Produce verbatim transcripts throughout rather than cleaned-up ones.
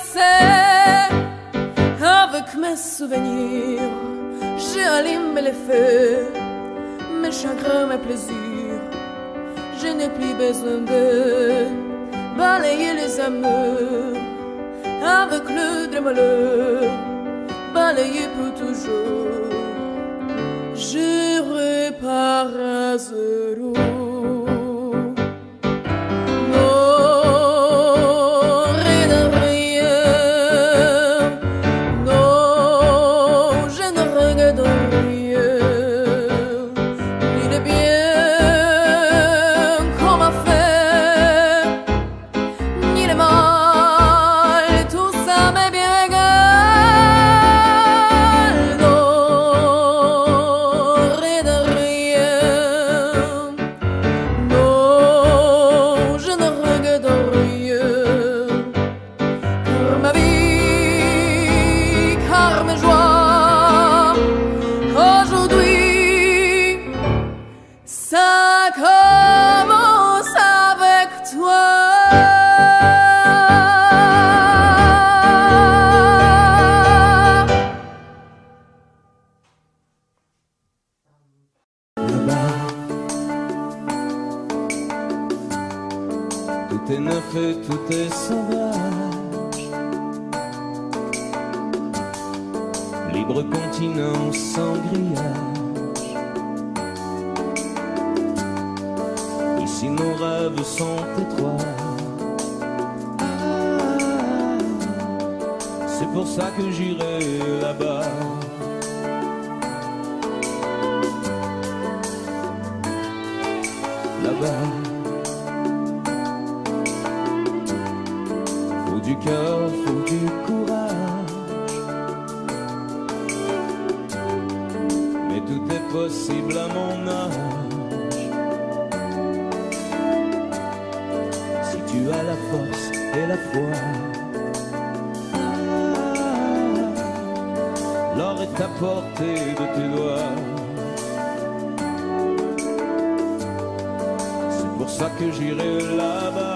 passé. Avec mes souvenirs, j'allume les feux, mes chagrins, mes plaisirs. Je n'ai plus besoin de balayer les amours avec le démoleur, balayer pour toujours. Je repars à zéro. Tout est neuf et tout est sauvage, libre continent sans grillage. Ici nos rêves sont étroits, c'est pour ça que j'irai là-bas. Là-bas, faut du cœur, faut du courage, mais tout est possible à mon âge. Si tu as la force et la foi, l'or est à portée de tes doigts. C'est pour ça que j'irai là-bas.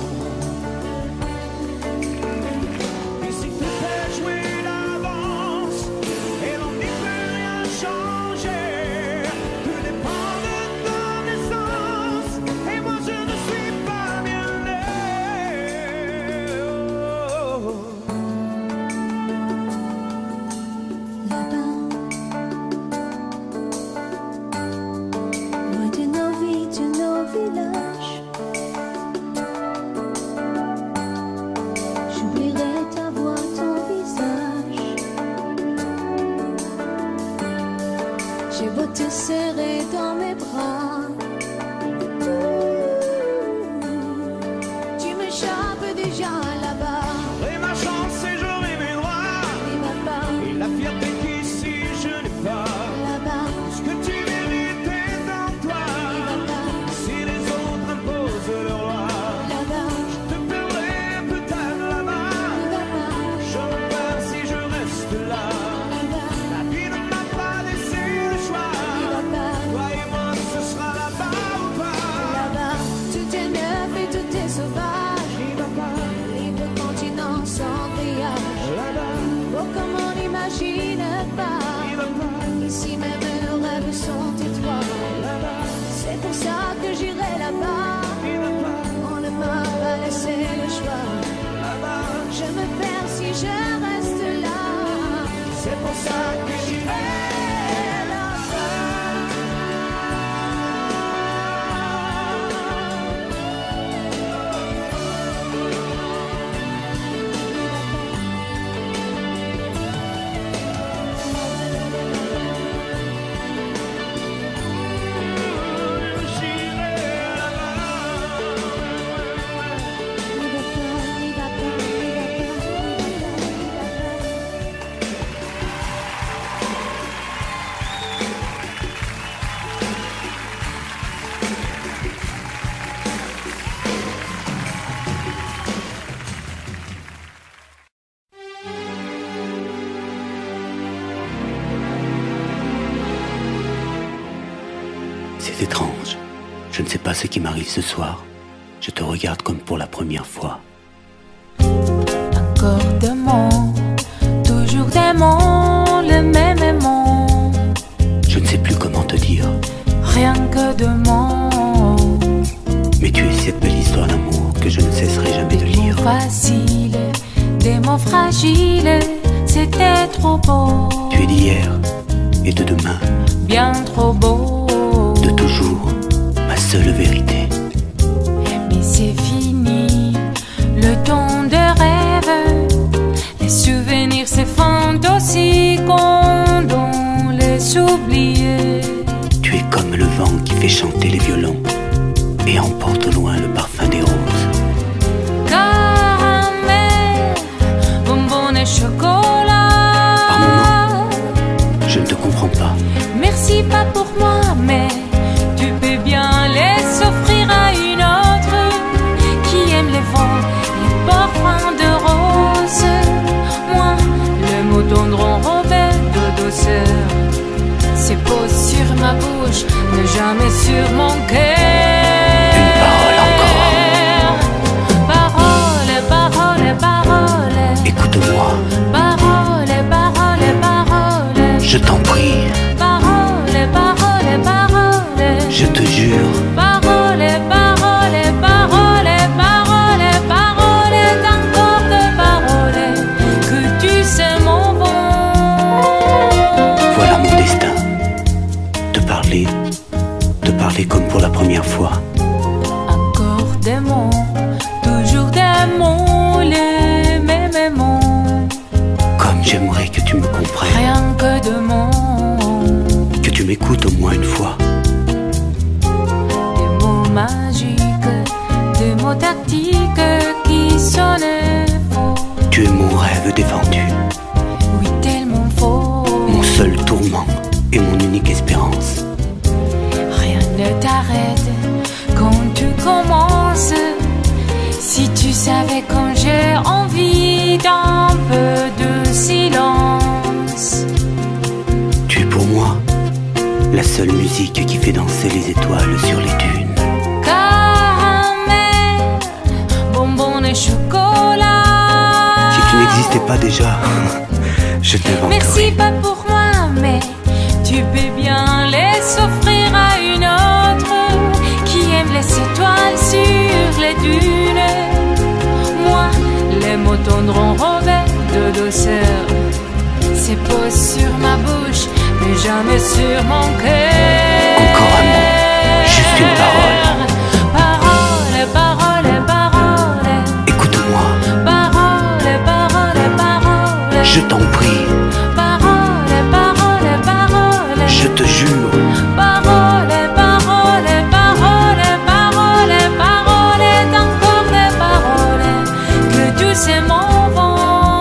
J'ai beau te serrer dans mes bras, tu m'échappes déjà là-bas. J'aurai ma chance et j'aurai mes droits, Et là-bas, et la fierté qu'ici je n'ai pas. là-bas, Ce que tu mérites est en toi. et là-bas, Si les autres imposent leur loi, là-bas, je te perdrai peut-être là-bas. et là-bas, Je repars si je reste là. là-bas, La vie ne m'a pas laissé le choix. et là-bas, Toi et moi, ce sera là-bas ou pas. là-bas. Tout est neuf et tout est sauvage. Libre continent sans grillage. Là-bas, Beau comme on n'imagine pas. Ici même nos rêves sont étroits. C'est pour ça que j'irai là-bas. On ne m'a pas laissé le choix. Je me perds si je reste là. c'est pour ça que j'irai C'est étrange. Je ne sais pas ce qui m'arrive ce soir. Je te regarde comme pour la première fois. Encore facile, des mots fragiles, c'était trop beau. Tu es d'hier et de demain, bien trop beau. De toujours, ma seule vérité. Mais c'est fini, le temps de rêve. Les souvenirs se font aussi quand on les oublie. Tu es comme le vent qui fait chanter les violons et emporte au loin le parfum des roses. Caramel, bonbonne et chocolat. Par moments, je ne te comprends pas. Merci pas pour moi, mais tu peux bien les offrir à une autre qui aime les vents, les parfums de rose. Moi, le mot tendre enrobé de douceur, c'est beau sur ma bouche, mais jamais sur mon cœur. Une parole encore. Parole, parole, parole. Écoute-moi. Parole, parole, parole. Je t'en prie. Parole, parole, parole. Je te jure. Parole, parole, parole, parole, parole, encore de paroles, que tu sais mon bon. Voilà mon destin. Te parler, te parler comme pour la première fois. Encore des mots, toujours des mots, les mêmes mots. Comme j'aimerais que tu me comprennes. Rien que de mots. Que tu m'écoutes au moins une fois. Des mots magiques, des mots tactiques qui sonnent faux. Tu es mon rêve défendu. Oui, tellement faux. Mon seul tourment et mon unique espérance. Rien ne t'arrête quand tu commences. Si tu savais quand j'ai envie d'un peu de silence. Tu es pour moi la seule musique qui fait danser les étoiles sur les dunes. Caramel, bonbonne et chocolat. Si tu n'existais pas déjà, je t'inventerais. Merci pas pour moi, mais tu peux bien les offrir à une autre qui aime les étoiles sur les dunes. Moi, les mots tendres enrobés de douceur, c'est beau sur ma bouche, mais jamais sur mon cœur. Encore un mot, juste une parole. Parole, parole, parole. Écoute-moi. Parole, parole, parole. Je t'en prie. Parole, parole, parole. Je te jure. Parole, parole, parole, parole, parole, encore des paroles, que tu sais mon vent.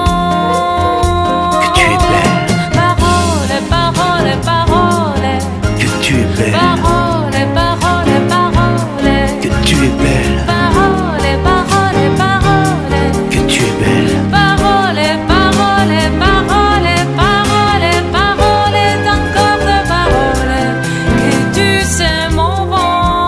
Que tu es belle. Parole, parole, parole. Que tu es belle. Parole, parole, parole. Que tu es belle. Parole, parole, parole. Que tu es belle. Parole, parole, parole, parole, parole, encore de paroles, que tu sais mon vent.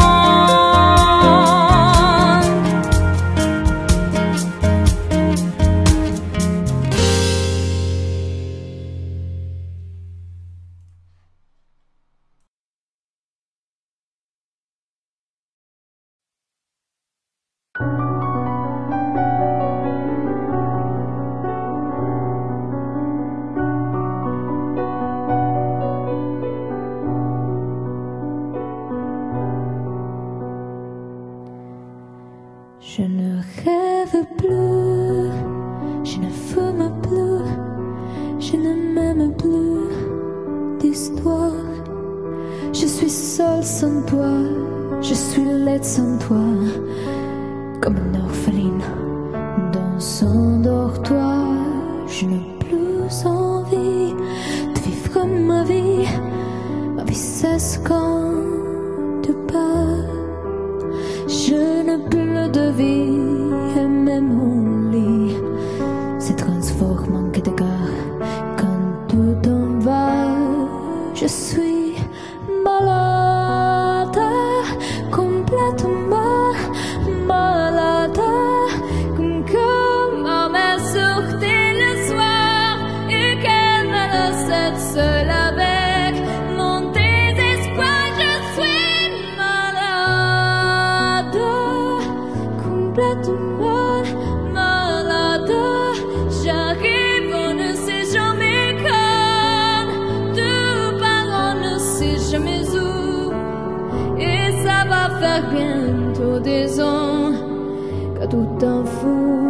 Je ne rêve plus, je ne fume plus, je ne m'aime plus d'histoire. Je suis seule sans toi, je suis laide sans toi, comme une orpheline dans son dortoir. Je n'ai plus envie de vivre ma vie, ma vie cesse quand tu pars. Je n'ai plus de vie et même mon lit se transforme en quai de gare quand tu t'en vas. Je suis malade, complètement malade, comme que ma mère sortait le soir et qu'elle me laissait seule avec mon désespoir. Je suis malade, complètement malade. pas tout un fou.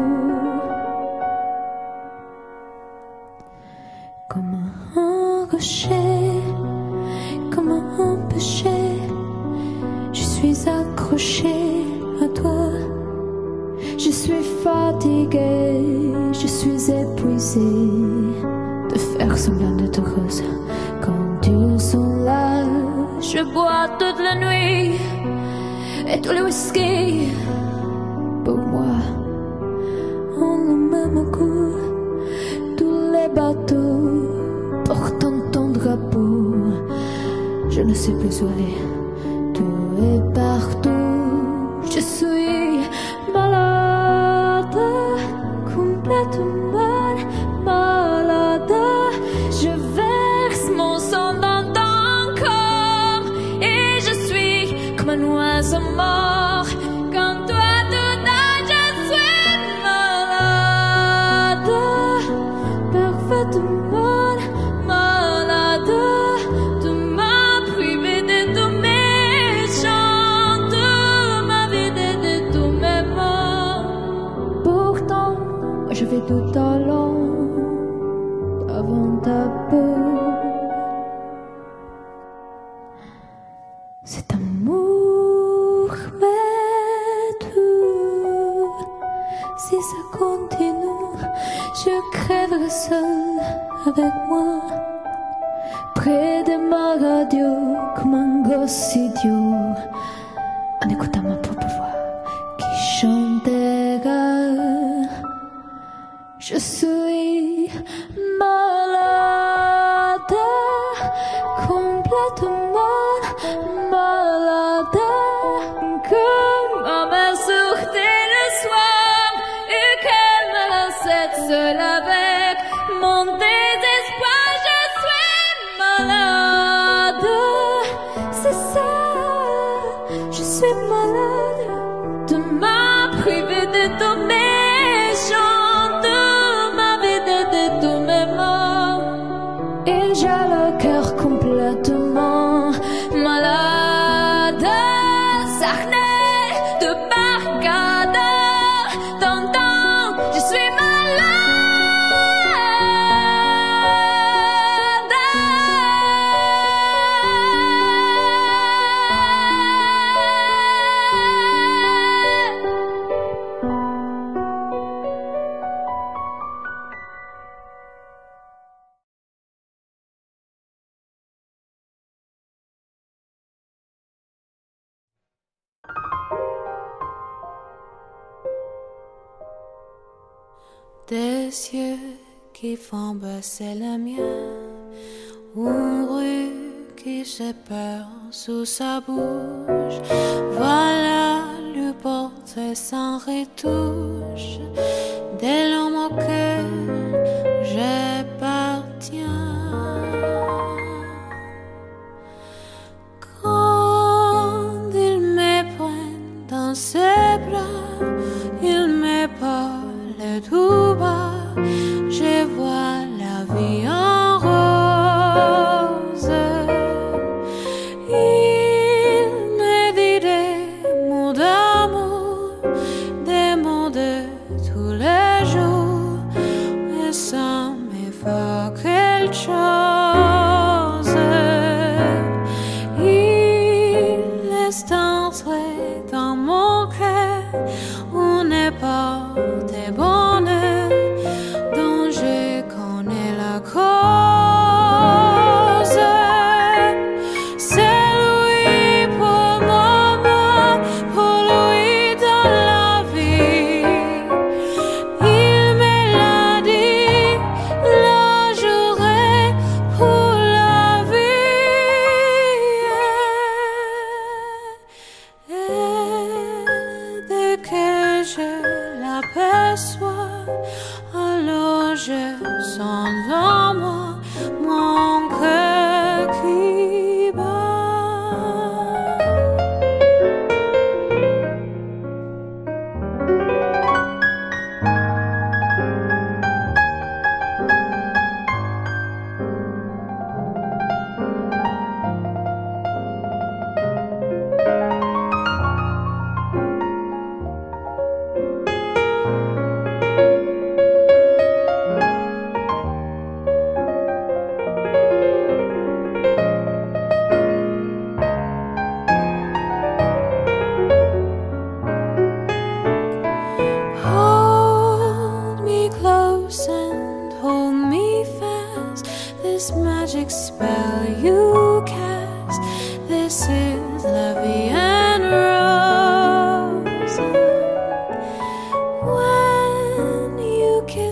Comme un rocher, comme un péché, je suis accrochée à toi. Je suis fatiguée, je suis épuisée de faire semblant d'être heureuse quand ils sont là. Je bois toute la nuit et tous les whisky pour moi ont le même goût. Tous les bateaux portant ton drapeau, je ne sais plus où aller. Tout est partout, je suis malade, complètement malade. Je verse mon sang dans ton corps et je suis comme un oiseau mort. Quand toi tout d'un je suis malade, parfaitement malade. Tu m'as privé de tous mes chants, tu m'as vidé de tous mes mots. Pourtant, moi je vais tout à long avant ta peau. Cet amour m'est tout. Si ça continue, je crèverai seule avec moi, près de ma radio, comme un gosse idiot, en écoutant ma propre voix qui chantera. Je suis malade, complètement malade, comme ma mère sortait le soir et qu'elle me laissait seule avec mon désespoir. Je suis malade, c'est ça, je suis malade. Tu m'as privé de tous mes chants, tu m'as vidé de tous mes mots, et j'ai le cœur complètement malade. Sarney de Barcade, t'entends, je suis malade. Des yeux qui font baisser le mien, une rue qui se perd sous sa bouche. Voilà le portrait sans retouche de l'homme auquel j'appartiens. Quand il me prend dans ses bras, il me parle tout bas, je vois la vie en rose. Il me dit des mots d'amour, des mots de tous les jours, mais ça me fait quelque chose. Il laisse entrer dans mon cœur une porte bonheur dont je connais la cause. C'est lui pour moi, pour lui dans la vie. Il me l'a dit, là j'aurai pour la vie. Et dès que je l'aperçois, alors je sens en moi mon cœur qui bat.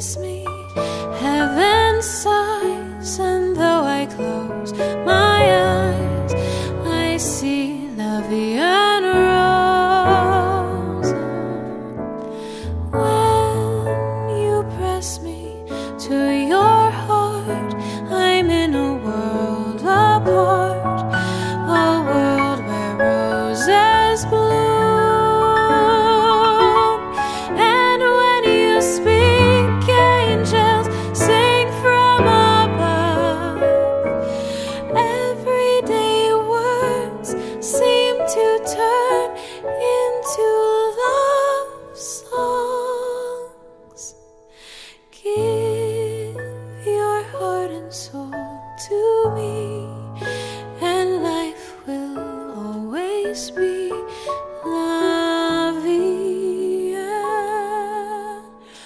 kiss me. Heaven sighs, and though I close my eyes, I see la vie en rose. When you press me to your heart, I'm in a world apart, a world where roses bloom. And when you speak, angels sing from above. Everyday words seem to turn into love songs. Give your heart and soul to me, and life will always be la vie en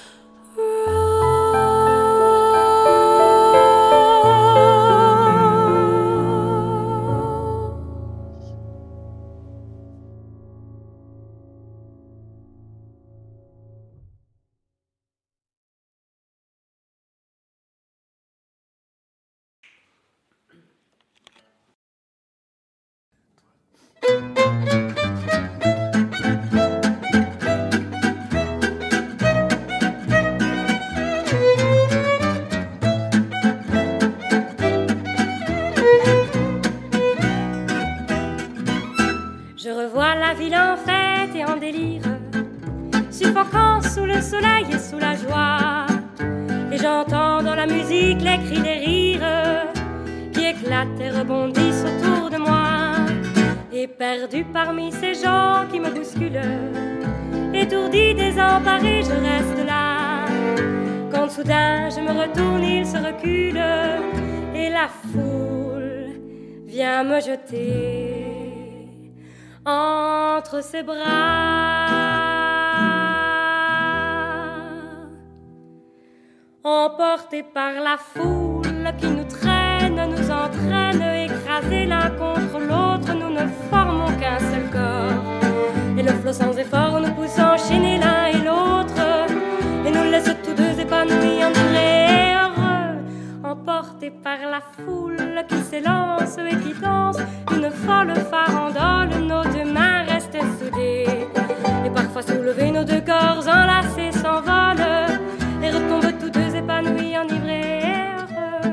rose. Je revois la ville en fête et en délire, suffocant sous le soleil et sous la joie. Et j'entends dans la musique les cris des rires qui éclatent et rebondissent autour de moi. Et perdu parmi ces gens qui me bousculent, étourdi, désemparé, je reste là. Quand soudain je me retourne, il se recule et la foule vient me jeter entre ses bras. Emportés par la foule qui nous traîne, nous entraîne, écrasés l'un contre l'autre, nous ne formons qu'un seul corps. Et le flot sans effort nous pousse enchaîner l'un et l'autre, et nous laisse tous deux épanouis, enivrés et heureux. Emportés par la foule qui s'élance et qui danse une folle farandole, nos deux mains restent soudées, et parfois soulevés, nos deux corps enlacés s'envolent et retombent tous deux épanouis, enivrés et heureux.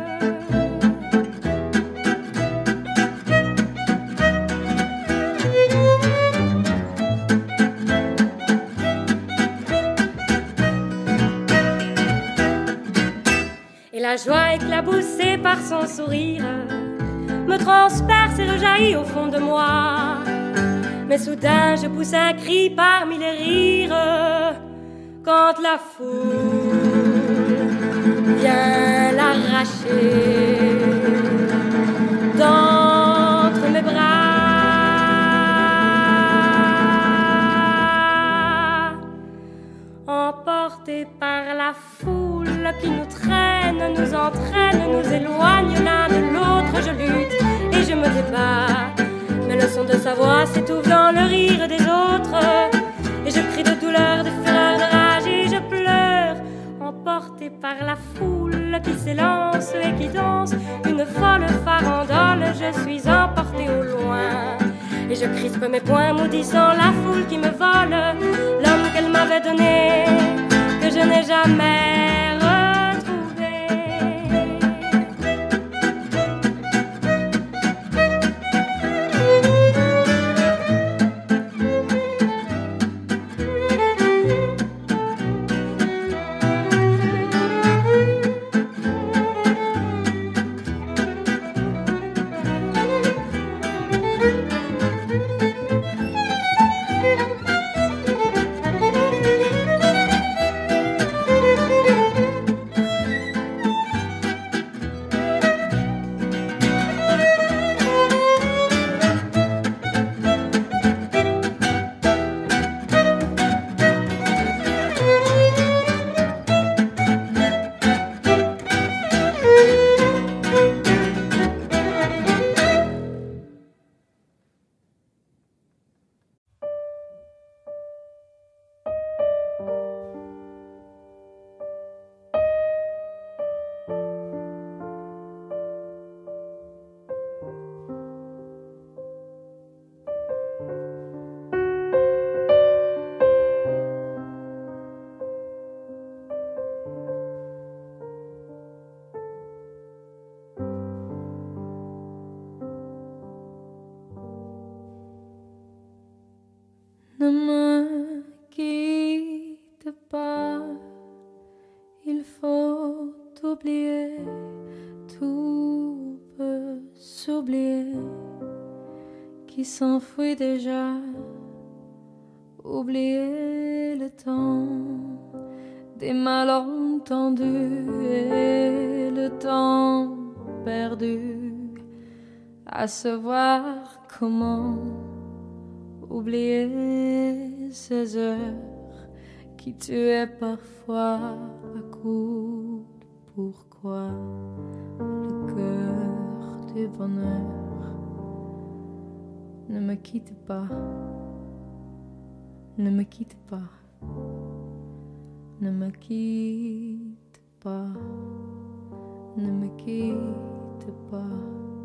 Et la joie éclaboussée par son sourire me transperce et rejaillit au fond de moi. Mais soudain je pousse un cri parmi les rires, quand la foule vient l'arracher d'entre mes bras. Emportés par la foule qui nous traîne, nous entraîne, nous éloigne l'un de l'autre, je lutte et je me débat, mais le son de sa voix s'étouffe dans le rire des autres, et je crie de douleur, de fureur, de rage et je pleure. Emporté par la foule qui s'élance et qui danse une folle farandole, je suis emporté au loin, et je crispe mes poings maudissant la foule qui me vole l'homme qu'elle m'avait donné, que je n'ai jamais retrouvé. oublier, tout peut s'oublier, qui s'enfuit déjà. Oublier le temps des malentendus et le temps perdu à savoir comment oublier ces heures qui tuaient parfois à coups de pourquoi le cœur du bonheur. Ne me quitte pas, ne me quitte pas, ne me quitte pas, ne me quitte pas.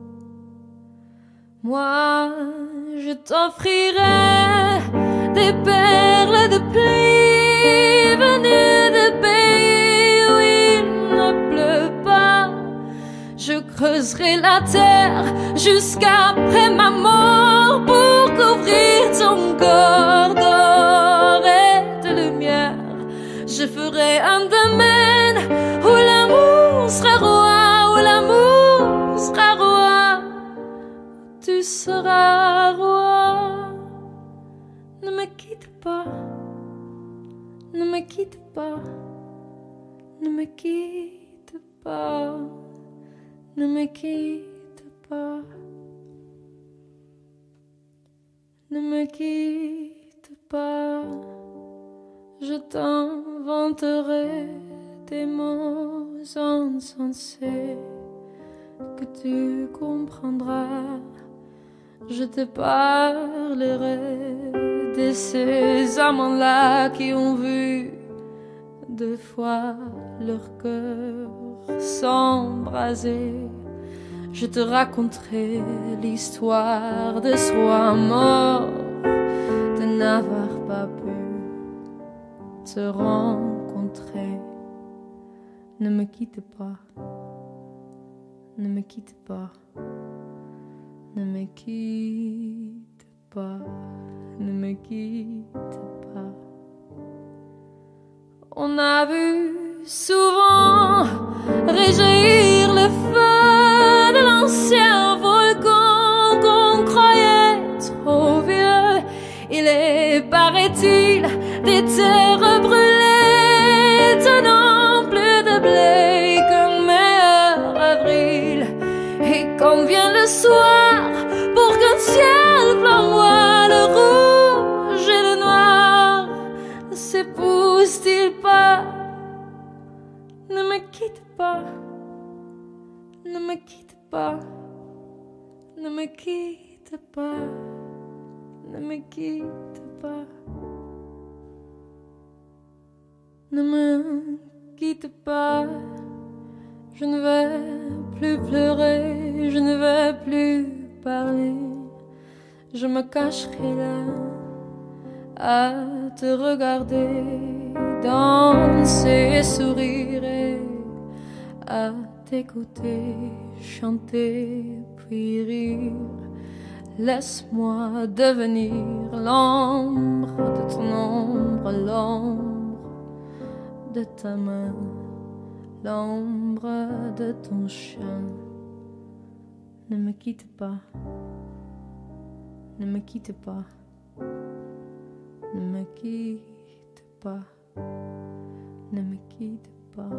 Moi, je t'offrirai des perles de pluie venues de pays où il ne pleut pas. Je creuserai la terre jusqu'après ma mort pour couvrir ton corps d'or et de lumière. Je ferai un domaine où l'amour sera roi, où l'amour sera roi. Tu seras roi. Ne me quitte pas, ne me quitte pas, ne me quitte pas, ne me quitte pas, ne me quitte pas. Je t'inventerai des mots insensés que tu comprendras. Je te parlerai de ces amants-là qui ont vu deux fois leur cœur s'embraser. Je te raconterai l'histoire de ce roi mort, de n'avoir pas pu te rencontrer. Ne me quitte pas, ne me quitte pas, ne me quitte pas, ne me quitte pas. On a vu souvent réjaillir le feu de l'ancien volcan qu'on croyait trop vieux. Il est, paraît-il, des terres brûlées tenant plus de blé qu'un meilleur avril. Et quand vient le soir, pour qu'un ciel flamboie, le rouge et le noir ne s'épousent-ils pas? Ne me quitte pas, ne me quitte pas, ne me quitte pas, ne me quitte pas. Ne me quitte pas, je ne vais plus pleurer, je ne vais plus parler. Je me cacherai là à te regarder danser et sourire et à t'écouter chanter puis rire. Laisse-moi devenir l'ombre de ton ombre, l'ombre de ta main, l'ombre de ton chien. Ne me quitte pas, ne me quitte pas, ne me quitte pas, ne me quitte pas.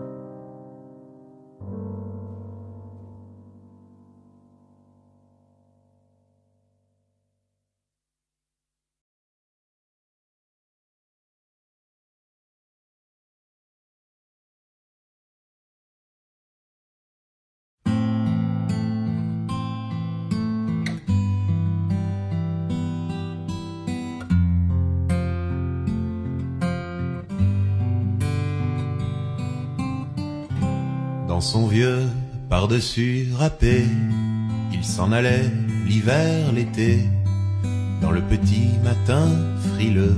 Dans son vieux par-dessus râpé, il s'en allait l'hiver, l'été, dans le petit matin frileux.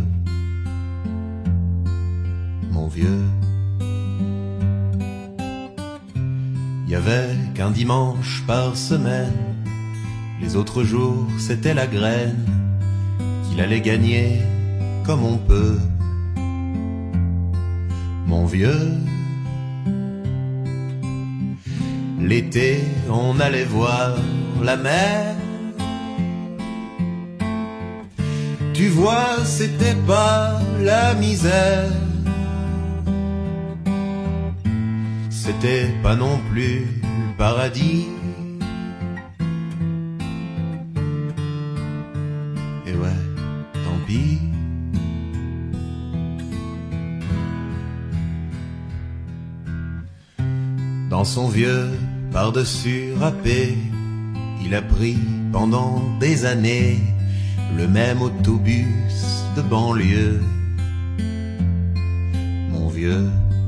Mon vieux, il y avait qu'un dimanche par semaine, les autres jours c'était la graine qu'il allait gagner comme on peut. Mon vieux, L'été, on allait voir la mer. Tu vois, c'était pas la misère. C'était pas non plus le paradis. Et ouais, tant pis. Dans son vieux par-dessus râpé, il a pris pendant des années le même autobus de banlieue. Mon vieux.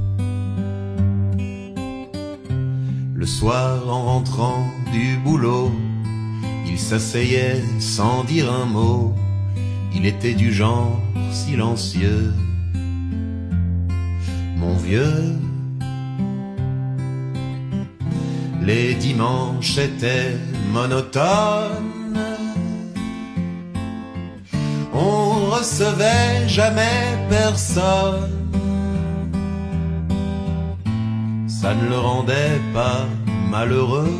Le soir en rentrant du boulot, il s'asseyait sans dire un mot. Il était du genre silencieux. Mon vieux. Les dimanches étaient monotones. On recevait jamais personne. Ça ne le rendait pas malheureux,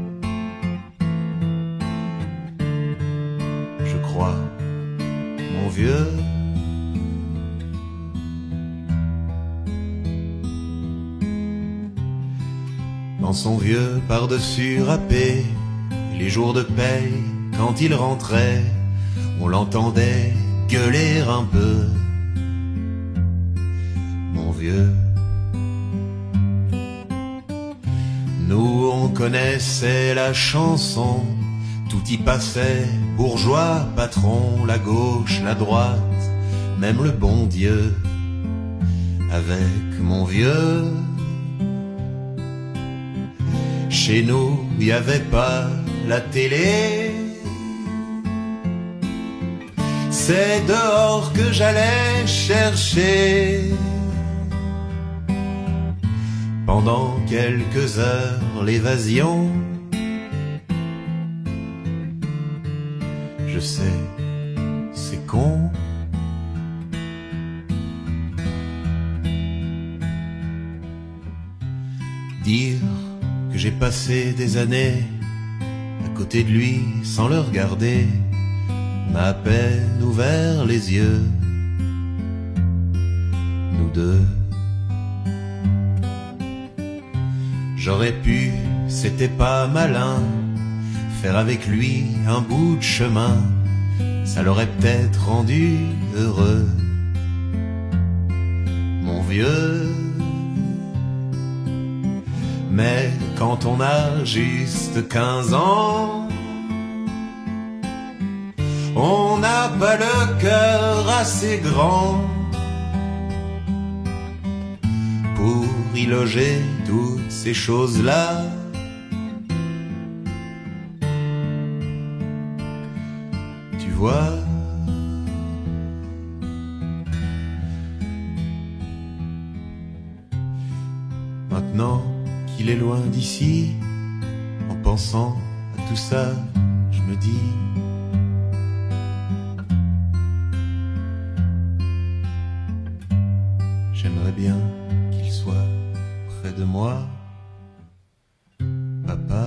je crois, mon vieux. Dans son vieux par-dessus râpé, les jours de paye, quand il rentrait, on l'entendait gueuler un peu. Mon vieux. Nous on connaissait la chanson, tout y passait, bourgeois, patron, la gauche, la droite, même le bon Dieu. Avec mon vieux, chez nous, il n'y avait pas la télé. C'est dehors que j'allais chercher. Pendant quelques heures, l'évasion. Je sais, c'est con. Dire que j'ai passé des années à côté de lui sans le regarder m'a à peine ouvert les yeux. Nous deux. J'aurais pu, c'était pas malin, faire avec lui un bout de chemin, ça l'aurait peut-être rendu heureux. Mon vieux. Mais quand on a juste quinze ans, on n'a pas le cœur assez grand pour y loger toutes ces choses-là. Tu vois, maintenant qu'il est loin d'ici, en pensant à tout ça, je me dis j'aimerais bien qu'il soit près de moi, papa.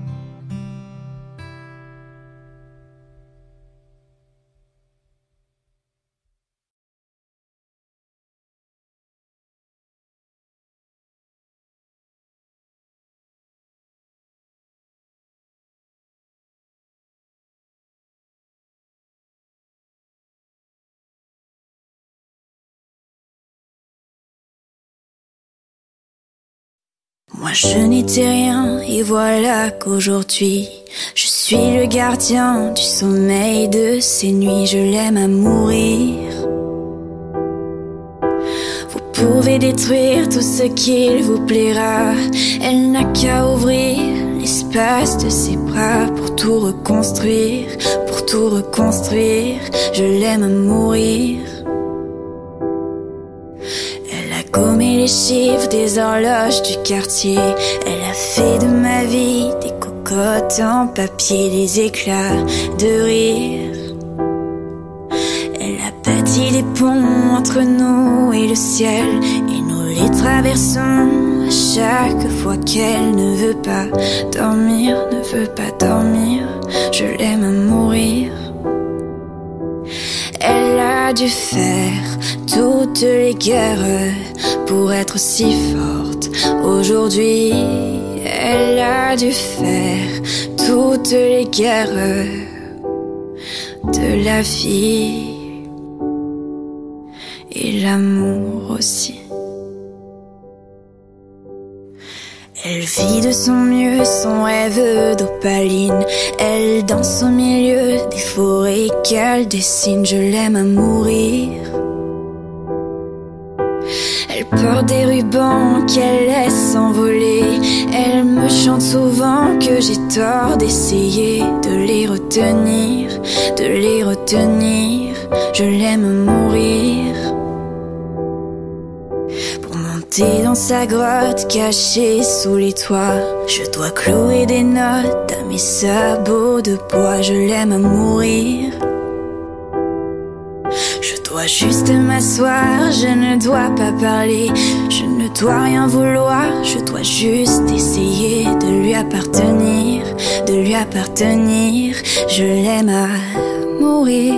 Moi je n'étais rien et voilà qu'aujourd'hui je suis le gardien du sommeil de ces nuits. Je l'aime à mourir. Vous pouvez détruire tout ce qu'il vous plaira, elle n'a qu'à ouvrir l'espace de ses bras pour tout reconstruire, pour tout reconstruire. Je l'aime à mourir. Gommé les chiffres des horloges du quartier, elle a fait de ma vie des cocottes en papier, des éclats de rire. Elle a bâti des ponts entre nous et le ciel, et nous les traversons chaque fois qu'elle ne veut pas dormir, ne veut pas dormir, je l'aime à mourir. Elle a dû faire toutes les guerres pour être si forte. Aujourd'hui, elle a dû faire toutes les guerres de la vie et l'amour aussi. Elle vit de son mieux son rêve d'opaline. Elle danse au milieu des forêts qu'elle dessine. Je l'aime à mourir. Elle porte des rubans qu'elle laisse s'envoler. Elle me chante souvent que j'ai tort d'essayer de les retenir, de les retenir. Je l'aime à mourir. Dans sa grotte cachée sous les toits, je dois clouer des notes à mes sabots de bois. Je l'aime à mourir. Je dois juste m'asseoir, je ne dois pas parler, je ne dois rien vouloir, je dois juste essayer de lui appartenir, de lui appartenir. Je l'aime à mourir.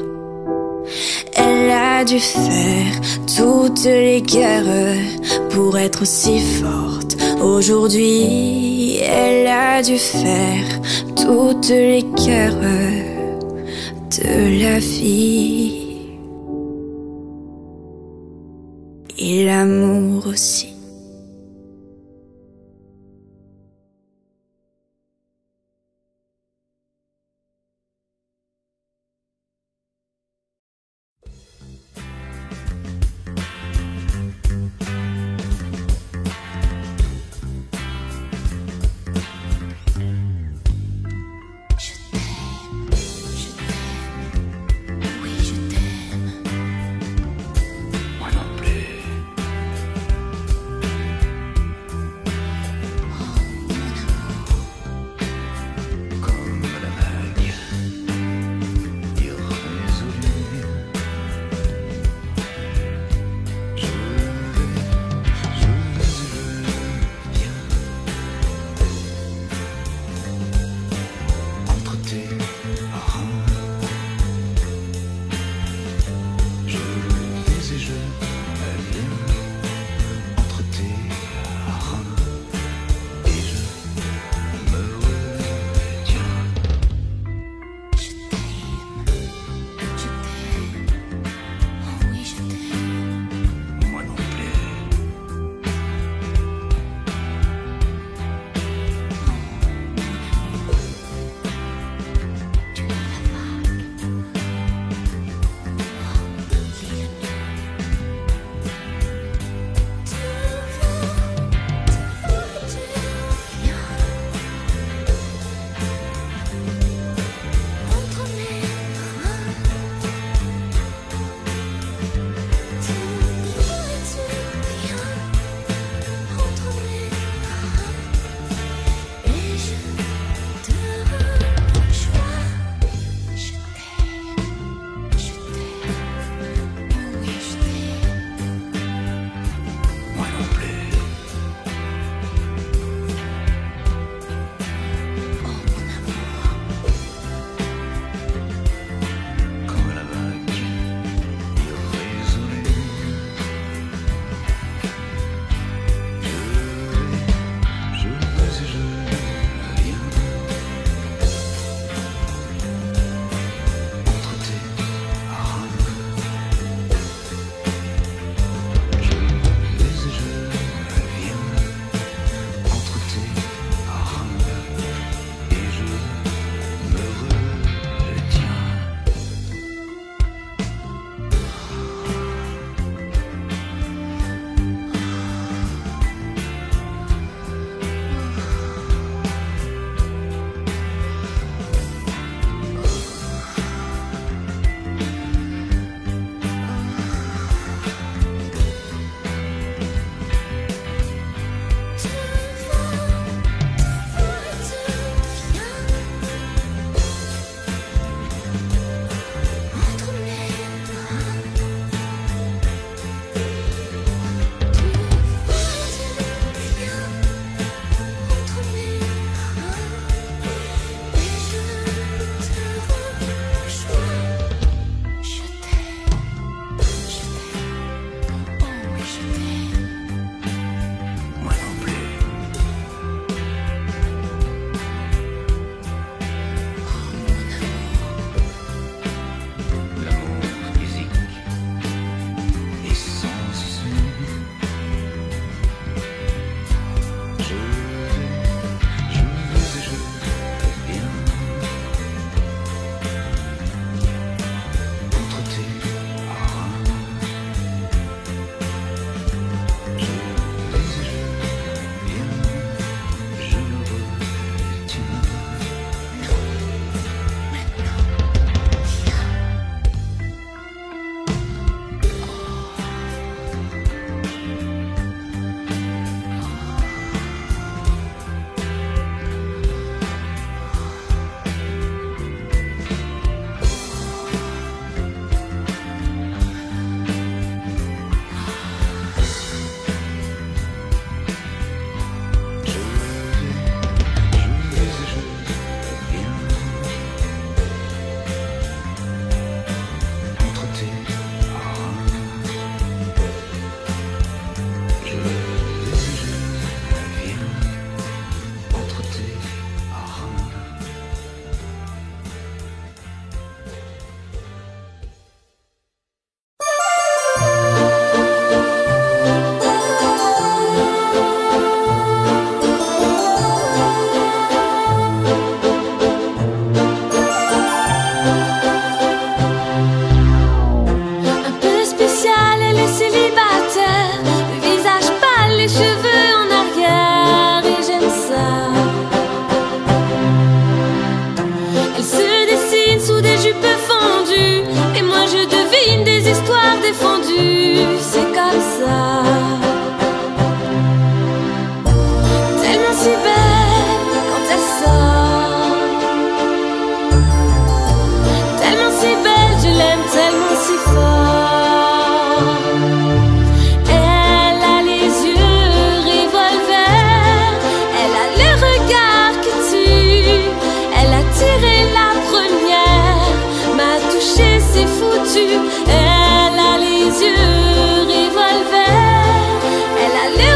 Elle a dû faire toutes les guerres pour être si forte. Aujourd'hui, elle a dû faire toutes les guerres de la vie et l'amour aussi.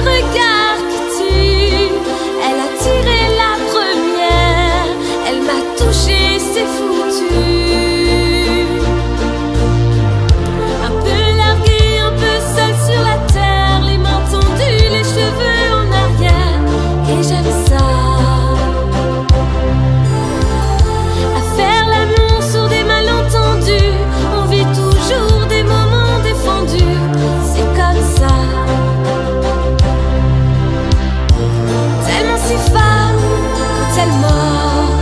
regard qui tue. Elle a tiré la première, elle m'a touché, c'est foutu. Un peu larguée, un peu seule sur la terre, les mains tendues, les cheveux en arrière, et j'aime ça. À faire l'amour sur des malentendus, on vit toujours des moments défendus, c'est comme ça. Tellement si femme quand elle mord,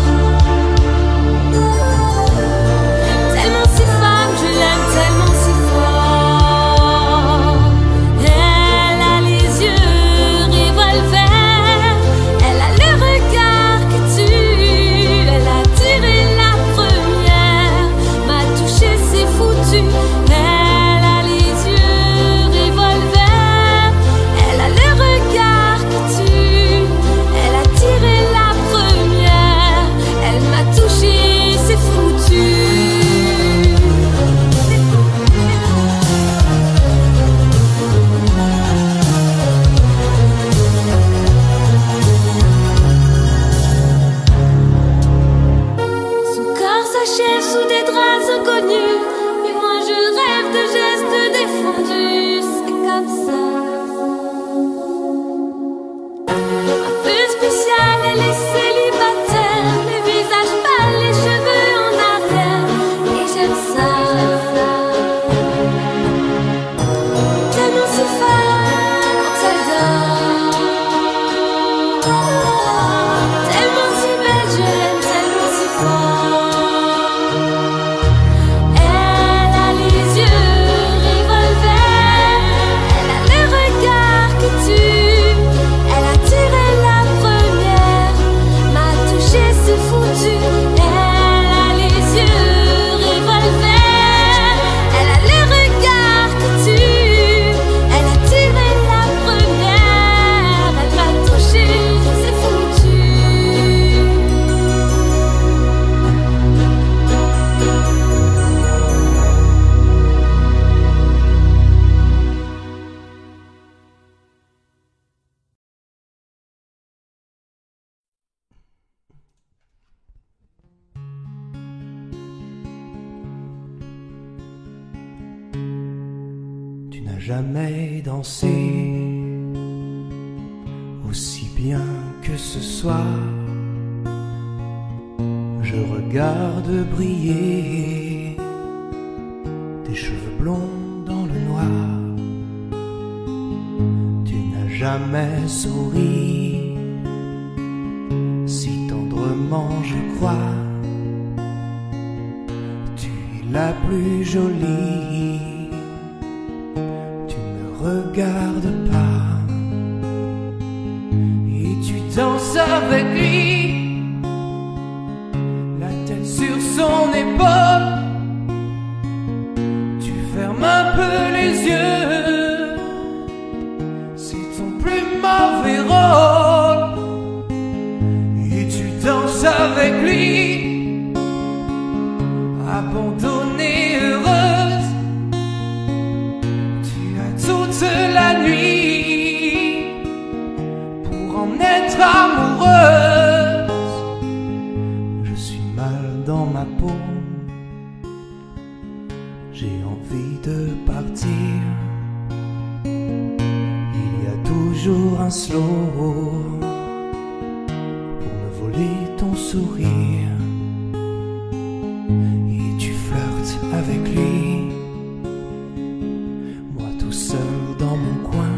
tellement si femme, je l'aime tellement si fort. Elle a les yeux revolver, elle a le regard qui tue. Elle a tiré la première, m'a touché, c'est foutu. Elle a les yeux revolver, elle a le regard qui tue. Elle a tiré la première, elle m'a touché, c'est foutu. Son corps s'achève sous des draps inconnus, mais moi je rêve de gestes défendus, c'est comme ça. Un peu spécial, elle est célibataire, le visage pâle, les cheveux en arrière, et j'aime ça. Tellement si femme quand elle dort, tellement si belle, je l'aime tellement si fort. Elle a les yeux revolver, elle a le regard qui tue. Elle a tiré la première, m'a touché, c'est foutu. Elle a les yeux revolver, elle a le regard qui tue. Elle a tiré la première, elle m'a touché, c'est foutu. Tu n'as jamais dansé aussi bien que ce soir. Je regarde briller tes cheveux blonds dans le noir. Tu n'as jamais souri si tendrement, je crois. Tu es la plus jolie, tu ne regardes pas, et tu danses avec lui, la tête sur son épaule. Tu fermes un peu les yeux, c'est ton plus mauvais rôle, et tu danses avec lui, abandonnée, heureuse. Tu as toute la nuit pour en être amoureuse. Je suis mal dans ma peau, j'ai envie de partir. Il y a toujours un slow pour me voler ton sourire. Et tu flirtes avec lui, moi tout seul dans mon coin.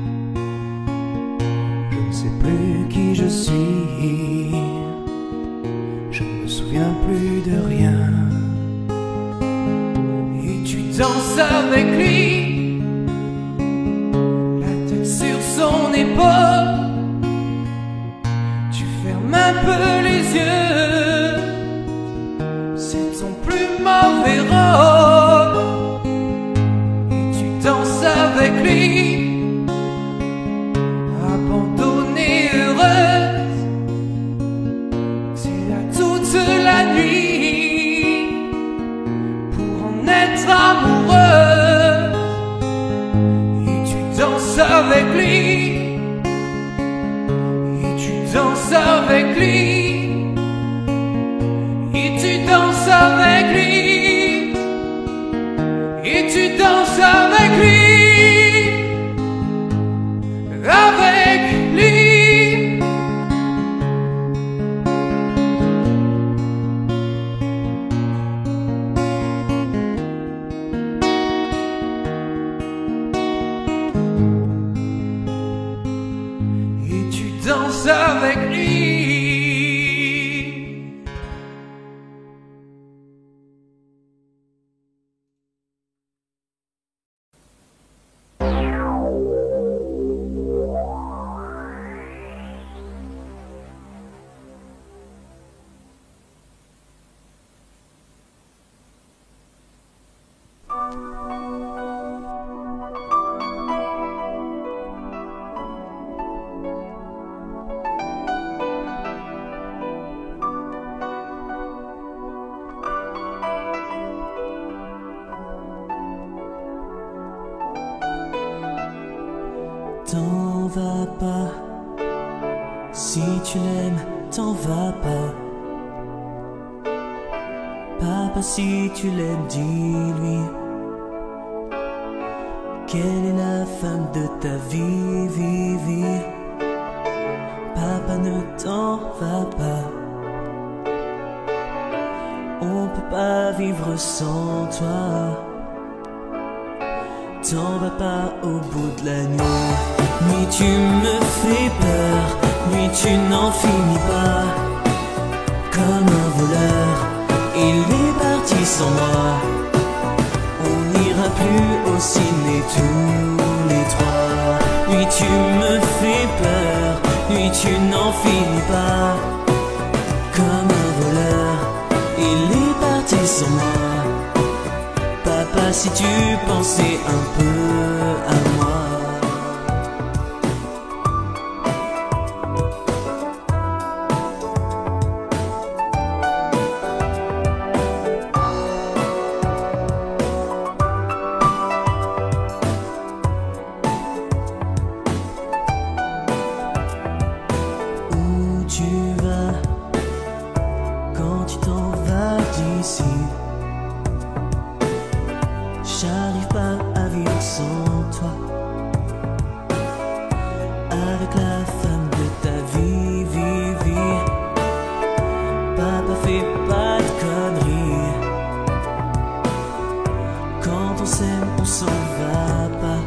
Je ne sais plus qui je suis, je ne me souviens plus de rien. Et tu danses avec lui, la tête sur son épaule. Tu fermes un peu les yeux, c'est ton plus mauvais rôle, et tu danses avec lui, abandonnée, heureuse. Tu as toute la nuit pour en être amoureuse, et tu danses avec lui, danses avec lui. T'en vas pas, si tu l'aimes, t'en vas pas. Papa, si tu l'aimes, dis-lui quelle est la femme de ta vie, vie, vie. Papa, ne t'en va pas, on peut pas vivre sans toi. T'en vas pas au bout de la nuit. Nuit tu me fais peur, nuit tu n'en finis pas. Comme un voleur, il est parti sans moi. On n'ira plus au ciné tous les trois. Nuit tu me fais peur, nuit tu n'en finis pas. Comme un voleur, il est parti sans moi. Papa, si tu pensais un peu à moi. Où tu vas quand tu t'en vas d'ici? J'arrive pas à vivre sans toi. Avec la femme de ta vie, vie, vie. Papa, fais pas de conneries. Quand on s'aime, on s'en va pas.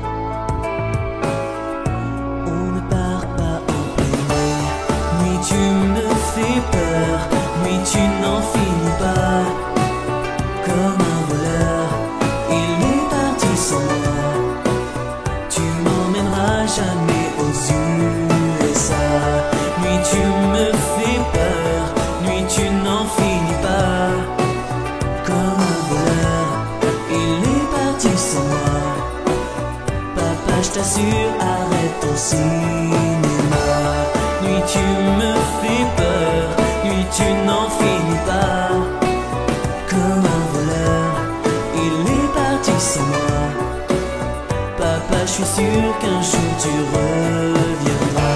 On ne part pas en pleine nuit. Nuit tu me fais peur, nuit tu n'en finis pas. Comme un voleur, il est parti sans moi. Tu m'emmèneras jamais aux U S A. Nuit tu me fais peur, nuit tu n'en finis pas. Comme un voleur, il est parti sans moi. Papa, je t'assure, arrête ton cinéma. Nuit tu me fais peur, nuit tu n'en finis pas. Comme un voleur, il est parti sans moi. Papa, je suis sûr qu'un jour tu reviendras.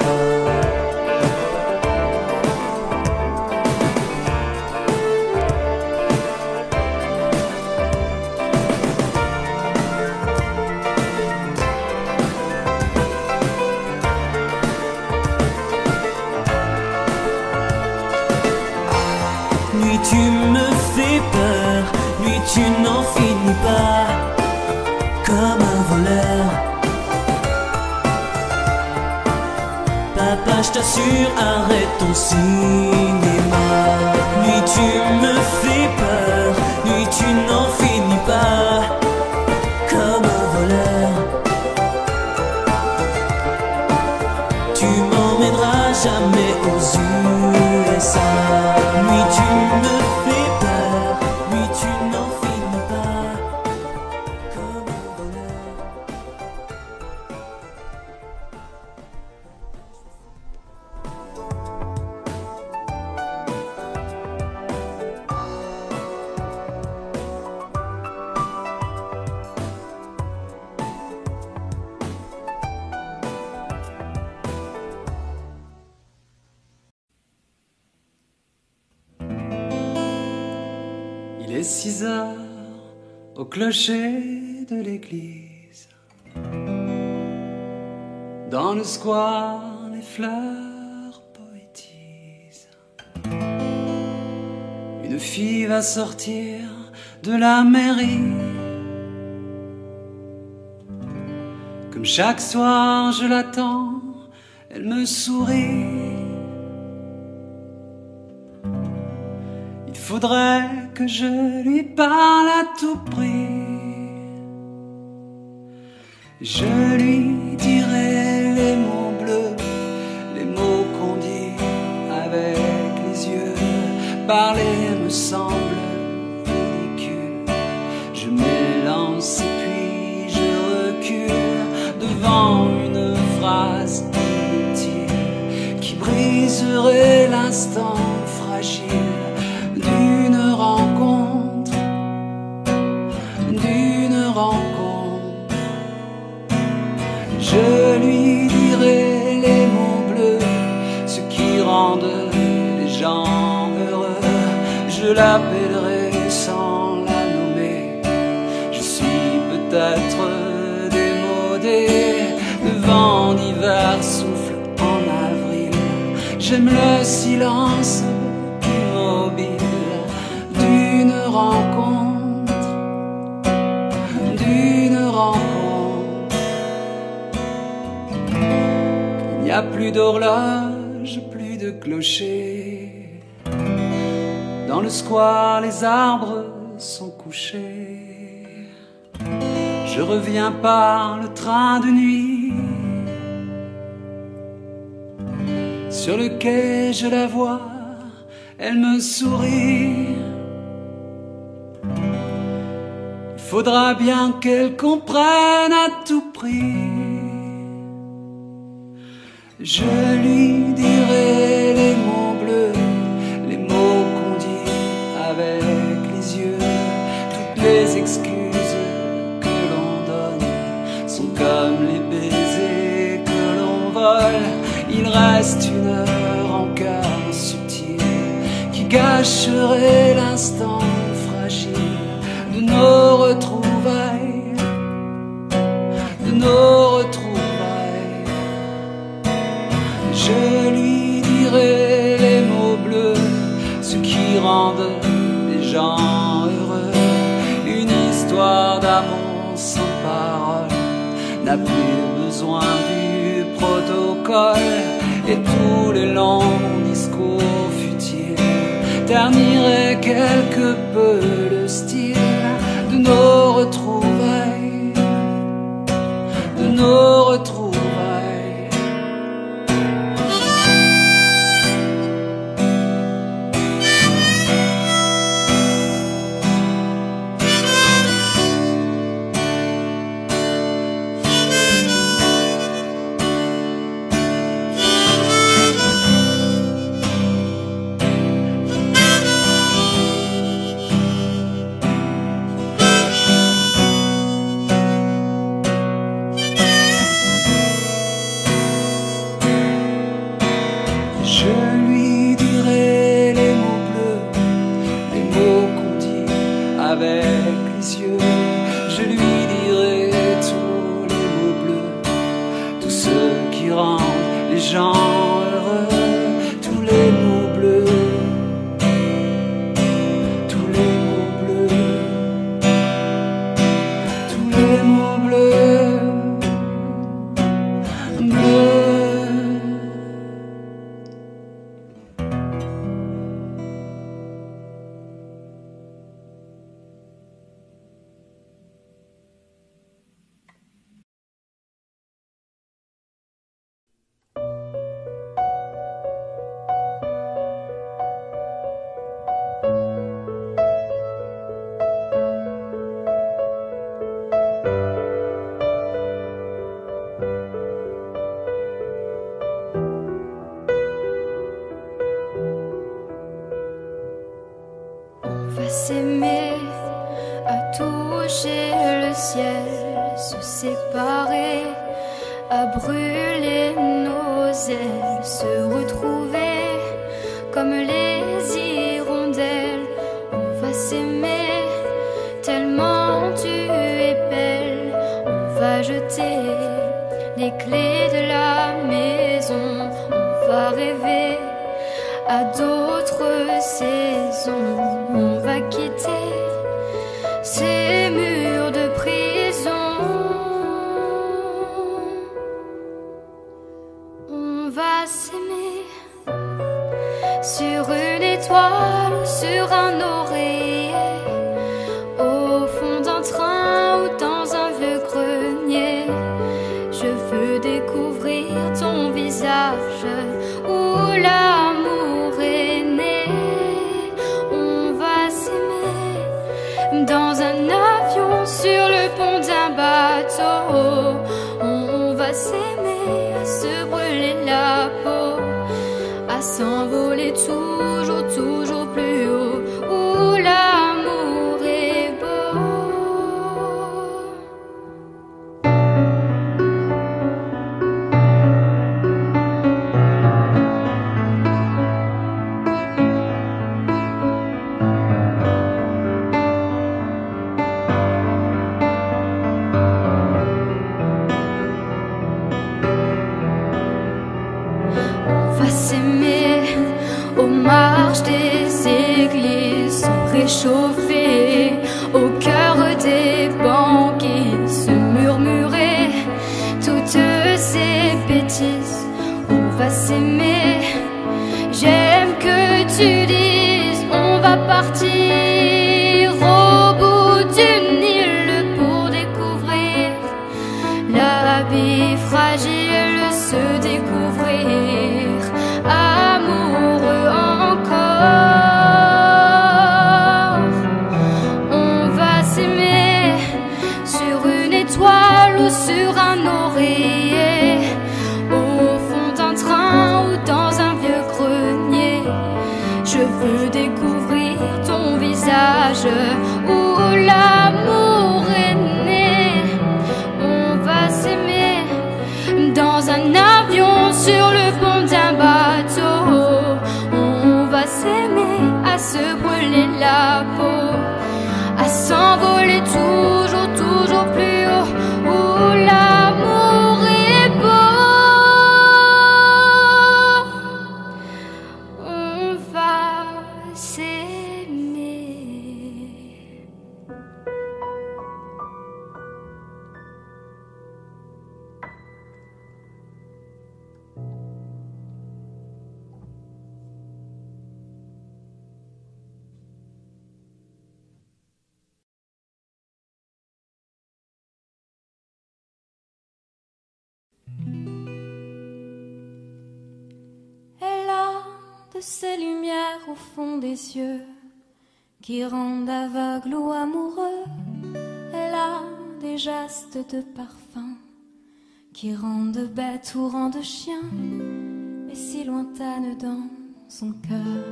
Nuit tu me fais peur, nuit tu n'en finis pas. Comme un voleur. Papa, je t'assure, arrête ton cinéma. Nuit tu me fais peur, nuit tu n'en finis pas. Comme un voleur. Tu m'emmèneras jamais aux U S A. Nuit tu me fais peur, nuit tu n'en finis pas. Comme un voleur. Il est six heures au clocher de l'église. Dans le square, les fleurs poétisent. Une fille va sortir de la mairie. Comme chaque soir, je l'attends, elle elle me sourit. Il faudrait que je lui parle à tout prix. Je lui dirai les mots bleus, les mots qu'on dit avec les yeux. Parler me semble ridicule. Je m'élance et puis je recule devant une phrase inutile qui briserait l'instant fragile d'une rencontre, d'une rencontre. Je lui dirai les mots bleus, ce qui rendent les gens heureux. Je l'appellerai sans la nommer. Je suis peut-être démodé. Le vent d'hiver souffle en avril. J'aime le silence immobile d'une rencontre, d'une rencontre. Il n'y a plus d'horloge, plus de clocher. Dans le square, les arbres sont couchés. Je reviens par le train de nuit. Sur le quai, je la vois, elle me sourit. Il faudra bien qu'elle comprenne à tout prix. Je lui dirai les mots bleus, les mots qu'on dit avec les yeux. Toutes les excuses que l'on donne sont comme les baisers que l'on vole. Il reste une rancœur subtile qui gâcherait l'instant fragile de nos retrouvailles, de nos retrouvailles. Je lui dirai les mots bleus, ce qui rendent les gens heureux. Une histoire d'amour sans parole n'a plus besoin du protocole. Et tous les longs discours futiles terniraient quelque peu le style de nos retrouvailles, de nos retrouvailles. S'aimer, à toucher le ciel, se séparer, à brûler nos ailes, se retrouver comme les hirondelles. On va s'aimer tellement tu es belle. On va jeter les clés de la maison. On va rêver à d'autres saisons. On va quitter ces murs de prison. On va s'aimer sur une étoile ou sur un oreiller, au fond d'un train ou dans un vieux grenier. Je veux découvrir ton visage où l'amour est né. On va s'aimer dans un avion, sur le pont d'un bateau. On va s'aimer à se brûler la peau, à s'envoler toujours, toujours plus haut, où l'amour est beau. On va s'aimer aux marches des églises, réchauffer au cœur des banquiers, se murmurer toutes ces bêtises. On va s'aimer, j'aime que tu dises, on va partir au bout d'une île pour découvrir la vie fragile, se découvrir amoureux encore. On va s'aimer sur une étoile ou sur un oreiller, au fond d'un train ou dans un vieux grenier. Je veux découvrir ton visage où l'amour est né. On va s'aimer dans un avion, sur le pont d'un bateau. On va s'aimer à se brûler la peau, à s'envoler toujours, toujours plus haut, où l'amour est beau. On va s'aimer. Elle a de ces lumières au fond des yeux qui rendent aveugle ou amoureux. Elle a des gestes de parfum qui rendent bête ou rendent chien, mais si lointaine dans son cœur.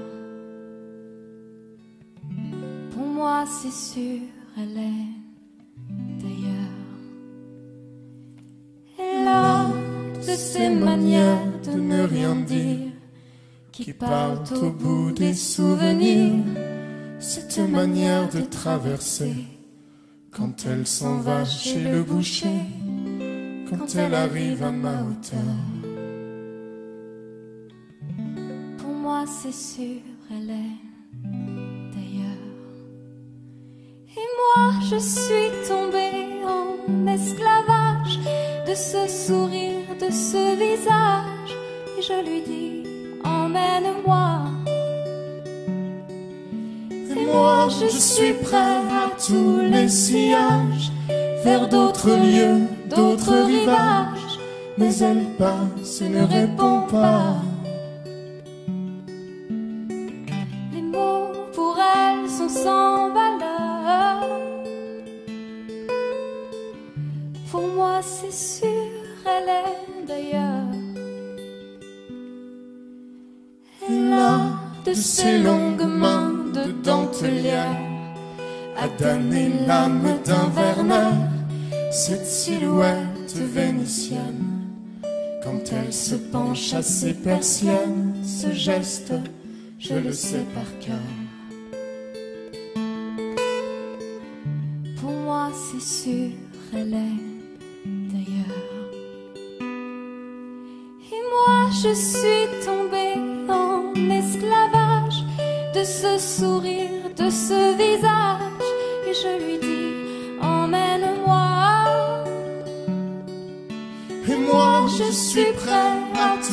Pour moi c'est sûr, elle est d'ailleurs. Elle a de ces manières de ne rien dire qui parlent au bout des souvenirs, cette manière de traverser quand elle s'en va chez le boucher, quand elle arrive à ma hauteur. Pour moi c'est sûr, elle est d'ailleurs. Et moi je suis tombée en esclavage de ce sourire, de ce visage, et je lui dis emmène-moi. Et moi je suis prêt à tous les sillages, vers d'autres lieux, d'autres rivages, mais elle passe et ne répond pas. Les mots pour elle sont sans valeur. Pour moi c'est sûr, elle est d'ailleurs. Elle a de ces longues mains de dentelière à damner l'âme d'un Werner, cette silhouette vénitienne. Quand elle se penche à ses persiennes, ce geste, je le sais par cœur. Pour moi c'est sûr, elle est d'ailleurs. Et moi je suis tombée en esclavage de ce sourire, de ce visage, et je lui dis emmène-moi. Et moi je suis prêt à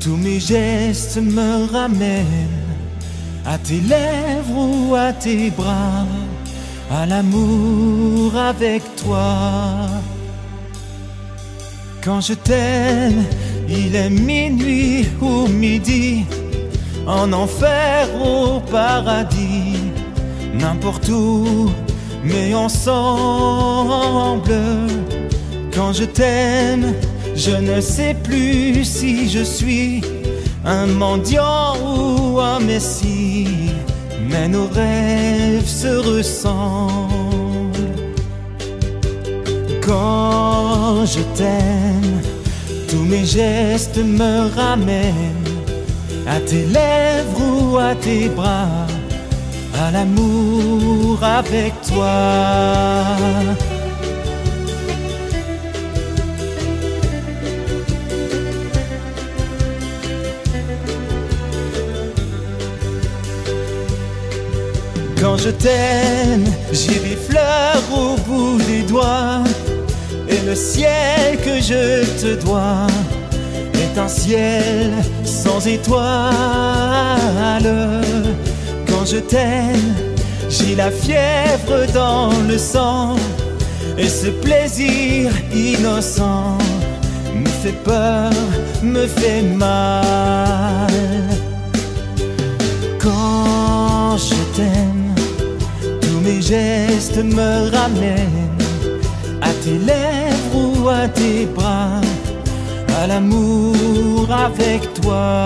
Tous mes gestes me ramènent à tes lèvres ou à tes bras, à l'amour avec toi. Quand je t'aime, il est minuit ou midi, en enfer ou au paradis, n'importe où, mais ensemble. Quand je t'aime, je ne sais plus si je suis un mendiant ou un messie, mais nos rêves se ressemblent. Quand je t'aime, tous mes gestes me ramènent à tes lèvres ou à tes bras, à l'amour avec toi. Quand je t'aime, j'ai des fleurs au bout des doigts, et le ciel que je te dois est un ciel sans étoiles. Quand je t'aime, j'ai la fièvre dans le sang, et ce plaisir innocent me fait peur, me fait mal. Quand je t'aime, tous mes gestes me ramènent à tes lèvres ou à tes bras, à l'amour avec toi.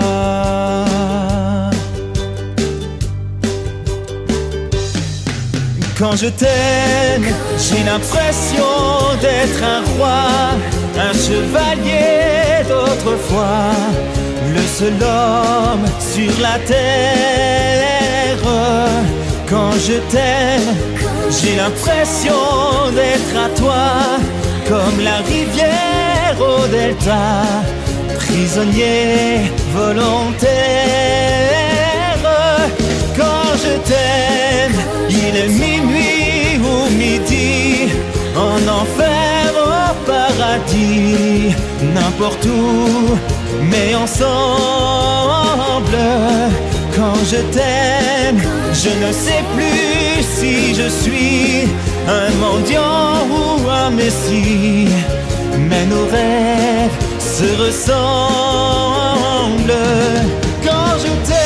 Quand je t'aime, j'ai l'impression d'être un roi, un chevalier d'autrefois, le seul homme sur la terre. Quand je t'aime, j'ai l'impression d'être à toi, comme la rivière au delta, prisonnier volontaire. Quand je t'aime, il est minuit ou midi, en enfer au paradis, n'importe où, mais ensemble. Quand je t'aime, je ne sais plus si je suis un mendiant ou un messie, mais nos rêves se ressemblent. Quand je t'aime,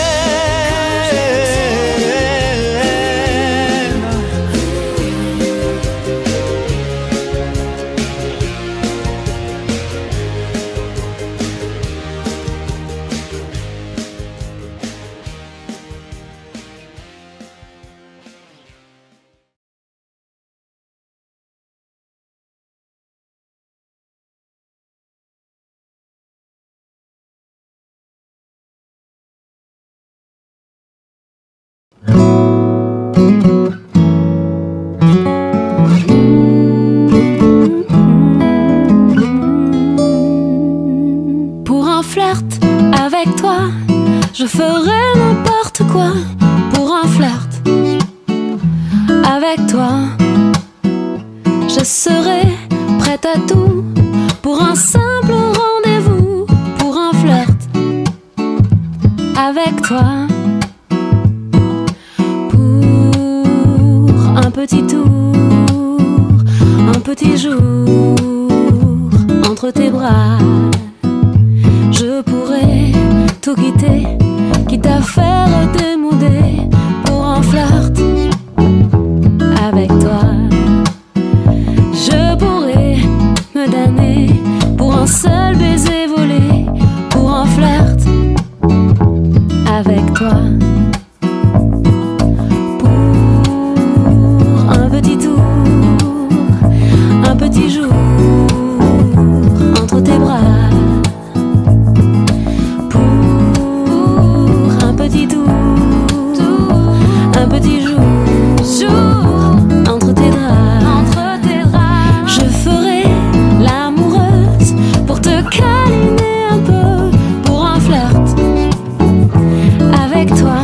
je ferai n'importe quoi pour un flirt. Avec toi, je serai prête à tout pour un simple rendez-vous, pour un flirt. Avec toi, pour un petit tour, un petit jour entre tes bras, je pourrais tout quitter, quitte à faire démouder pour un flirt. Avec toi, je pourrais me damner pour un seul baiser volé, pour un flirt. Avec toi, pour un petit tour, un petit jour entre tes bras. Un petit jour, jour entre tes draps, entre tes draps, je ferai l'amoureuse pour te câliner un peu, pour un flirt. Avec toi,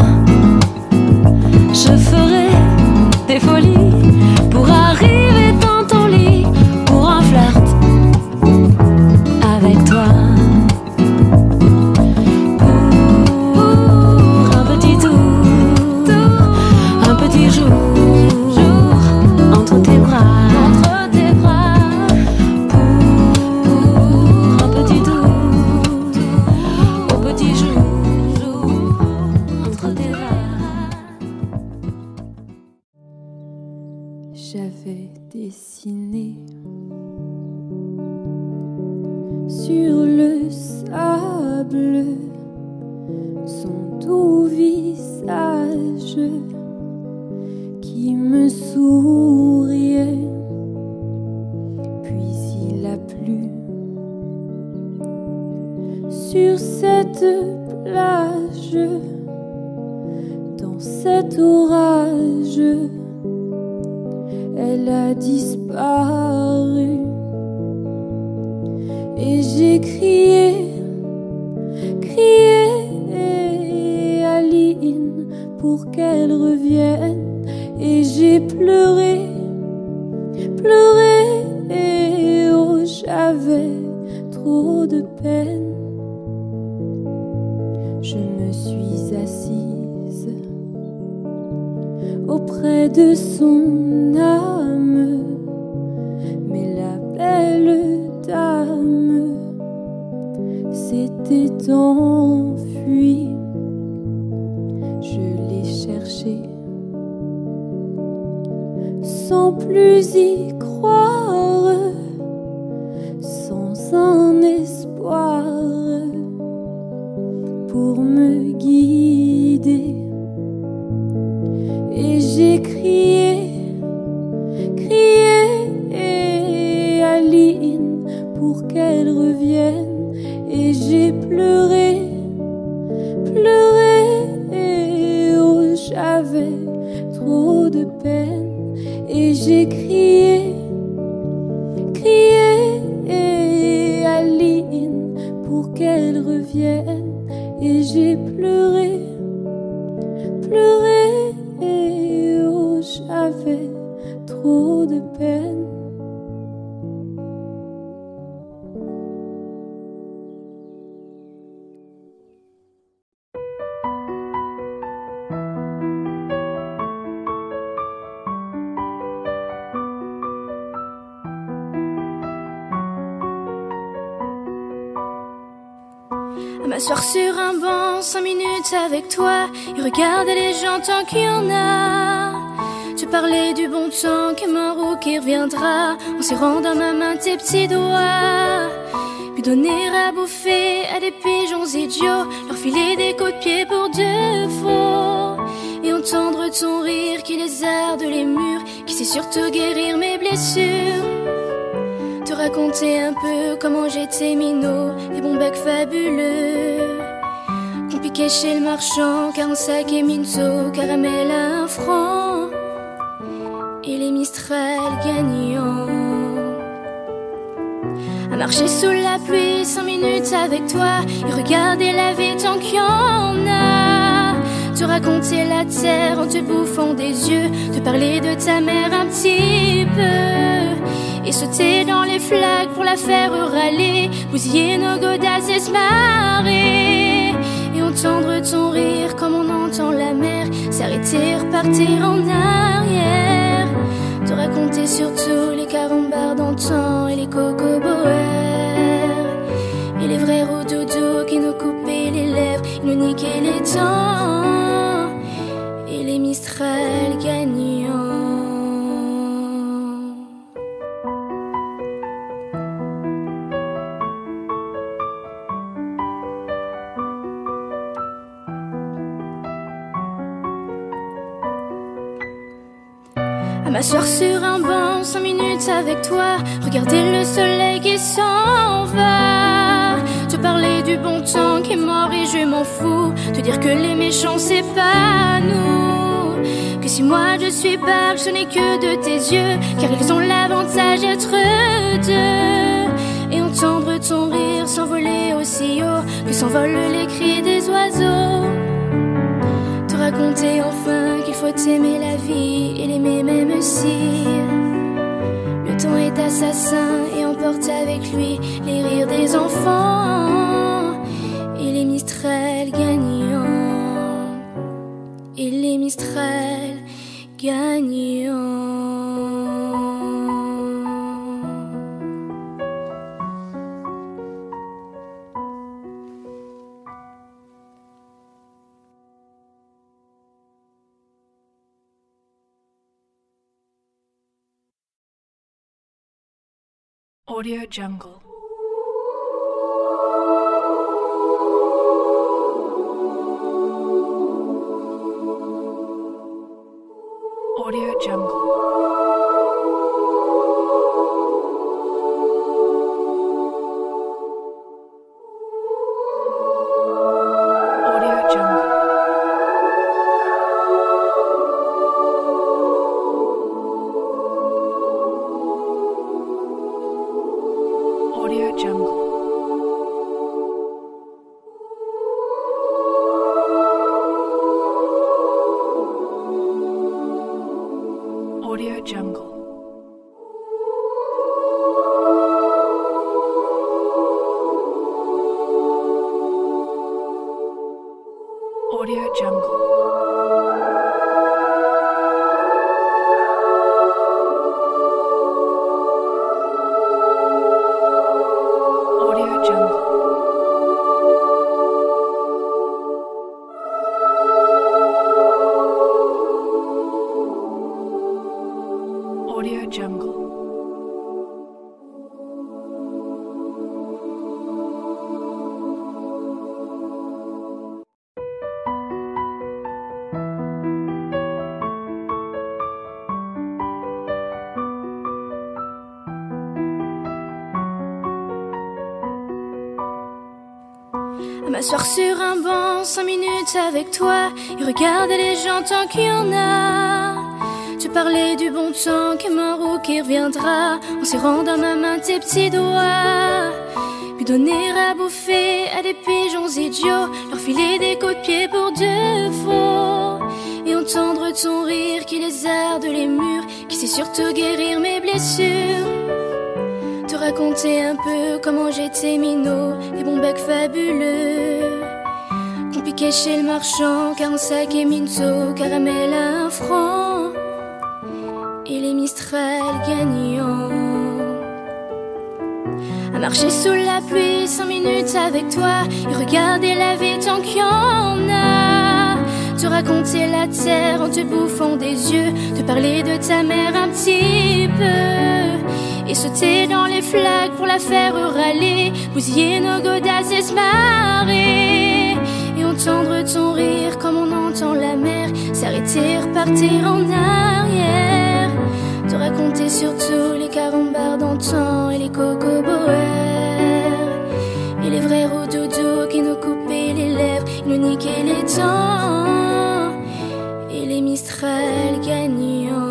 fait dessiner sur le sable son doux visage qui me souriait. Puis il a plu sur cette plage, dans cet orage, elle a disparu. Et j'ai crié, crié à Aline pour qu'elle revienne. Et j'ai pleuré, pleuré, et oh j'avais trop de peine. Je me suis assise auprès de son âme, mais la belle dame s'était enfuie. Je l'ai cherchée sans plus y croire, sans un espoir pour me guider. Et j'ai crié, crié à Aline pour qu'elle revienne. Et j'ai pleuré, pleuré, et oh j'avais trop de peine. Et j'ai crié, crié à Aline pour qu'elle revienne. Et j'ai pleuré, pleuré, et oh j'avais trop de peine. M'asseoir sur un banc, cinq minutes avec toi, et regarder les gens tant qu'il y en a. Te parler du bon temps qui est mort ou qui reviendra, en serrant dans ma main tes petits doigts. Puis donner à bouffer à des pigeons idiots, leur filer des coups de pied pour de faux. Et entendre ton rire qui lézarde les murs, qui sait surtout guérir mes blessures. Te raconter un peu comment j'étais minot, des bons becs fabuleux qu'on piquait chez le marchand, quarante-cinq et minceau, caramel à un franc, et les Mistral gagnants. À marcher sous la pluie, cinq minutes avec toi, et regarder la vie tant qu'il y en a. Te raconter la terre en te bouffant des yeux, te parler de ta mère un petit peu, et sauter dans les flaques pour la faire râler, bousiller nos godasses et se marrer. Et entendre ton rire comme on entend la mer s'arrêter, repartir en arrière. Te raconter surtout les carambars d'antan et les cocoboères, et les vrais roudoudous qui nous coupaient les lèvres, ils nous niquaient les dents, et les Mistral gagnants. À m'asseoir sur un banc, cinq minutes avec toi, regarder le soleil qui s'en va. Te parler du bon temps qui est mort et je m'en fous. Te dire que les méchants c'est pas nous, que si moi je suis barge ce n'est que de tes yeux, car ils ont l'avantage d'être deux. Et entendre ton rire s'envoler aussi haut que s'envolent les cris des oiseaux. Te raconter enfin qu'il faut aimer la vie et l'aimer même si le temps est assassin et emporte avec lui les rires des enfants, et les Mistral gagnants, et les Mistral gagnants. Audio Jungle. Audio Jungle. Audio Jungle. Audio Jungle. Audio Jungle. Audio Jungle. À m'asseoir sur un banc, cinq minutes avec toi, et regarder les gens tant qu'il y en a. Te parler du bon temps qui est mort ou qui reviendra, en serrant dans ma main tes petits doigts. Puis donner à bouffer à des pigeons idiots, leur filer des coups de pied pour de faux. Et entendre ton rire qui lézarde les murs, qui sait surtout guérir mes blessures. Te raconter un peu comment j'étais minot, des bons becs fabuleux qu'on piquait chez le marchand, quarante-cinq et minto, caramel à un franc, et les Mistral gagnants. À marcher sous la pluie, cinq minutes avec toi, et regarder la vie tant qu'il y en a. Te raconter la terre en te bouffant des yeux, te parler de ta mère un petit peu, et sauter dans les flaques pour la faire râler, bousiller nos godasses et se marrer. Et entendre ton rire comme on entend la mer, s'arrêter, repartir en arrière. Te raconter surtout les carambars d'antan et les cocoboères, et les vrais roudoudous qui nous coupaient les lèvres, ils nous niquaient les dents, et les Mistral gagnants.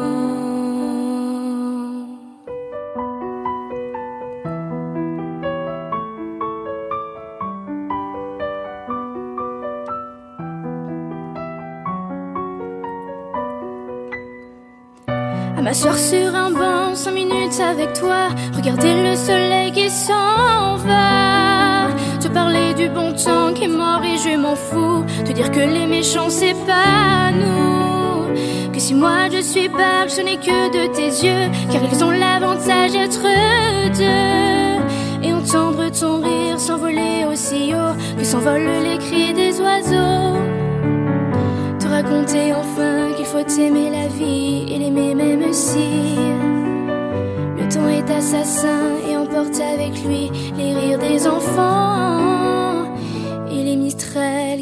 À m'asseoir sur un banc, cinq minutes avec toi, regarder le soleil qui s'en va. Te parler du bon temps qui est mort et je m'en fous. Te dire que les méchants c'est pas nous, que si moi je suis barge ce n'est que de tes yeux, car ils ont l'avantage d'être deux. Et entendre ton rire s'envoler aussi haut que s'envolent les cris des oiseaux. Te raconter enfin qu'il faut aimer la vie et l'aimer même si le temps est assassin et emporte avec lui les rires des enfants, et les Mistral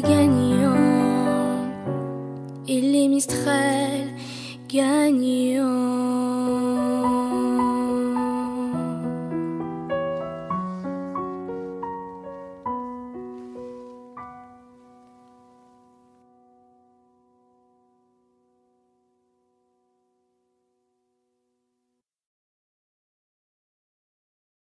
gagnants, et les Mistral gagnants.